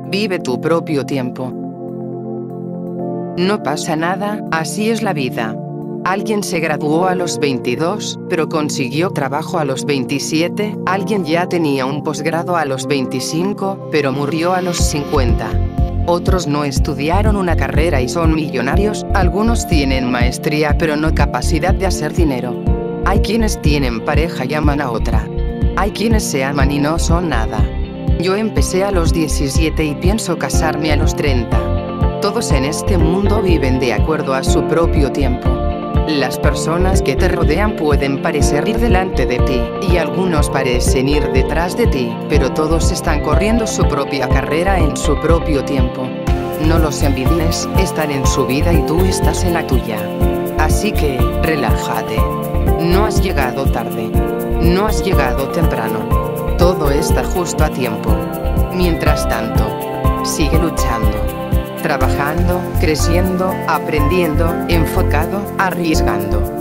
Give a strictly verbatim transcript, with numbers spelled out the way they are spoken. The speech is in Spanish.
Vive tu propio tiempo. No pasa nada, así es la vida. Alguien se graduó a los veintidós, pero consiguió trabajo a los veintisiete, alguien ya tenía un posgrado a los veinticinco, pero murió a los cincuenta. Otros no estudiaron una carrera y son millonarios, algunos tienen maestría pero no capacidad de hacer dinero. Hay quienes tienen pareja y aman a otra. Hay quienes se aman y no son nada. Yo empecé a los diecisiete y pienso casarme a los treinta. Todos en este mundo viven de acuerdo a su propio tiempo. Las personas que te rodean pueden parecer ir delante de ti, y algunos parecen ir detrás de ti, pero todos están corriendo su propia carrera en su propio tiempo. No los envidies, están en su vida y tú estás en la tuya. Así que, relájate. No has llegado tarde. No has llegado temprano. Todo está justo a tiempo. Mientras tanto, sigue luchando, trabajando, creciendo, aprendiendo, enfocado, arriesgando.